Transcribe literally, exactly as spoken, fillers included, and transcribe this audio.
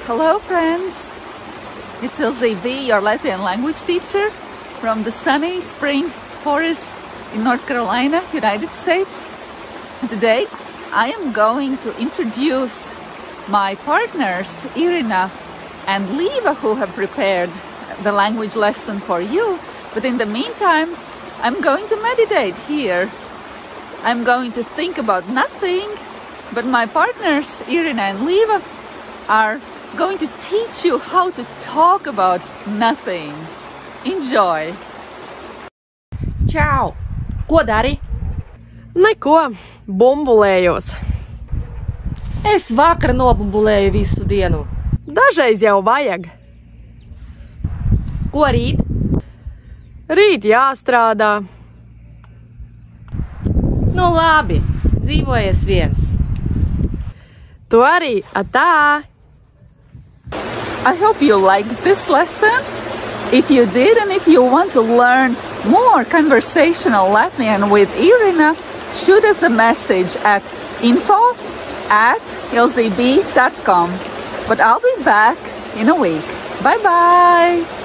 Hello friends, it's Ilze B, your Latvian language teacher from the sunny spring forest in North Carolina, United States. And today I am going to introduce my partners Irina and Liva, who have prepared the language lesson for you. But in the meantime, I'm going to meditate here. I'm going to think about nothing, but my partners Irina and Liva are going to teach you how to talk about nothing. Enjoy! Čau! Ko dari? Neko, bumbulējos. Es vakar nobumbulēju visu dienu. Dažreiz jau vajag. Ko rīt? Rīt jāstrādā. Nu labi, dzīvojies vien. Tu arī, atā! I hope you liked this lesson. If you did, and if you want to learn more conversational Latvian with Irina, shoot us a message at info at ilzeb dot com. But I'll be back in a week. Bye bye!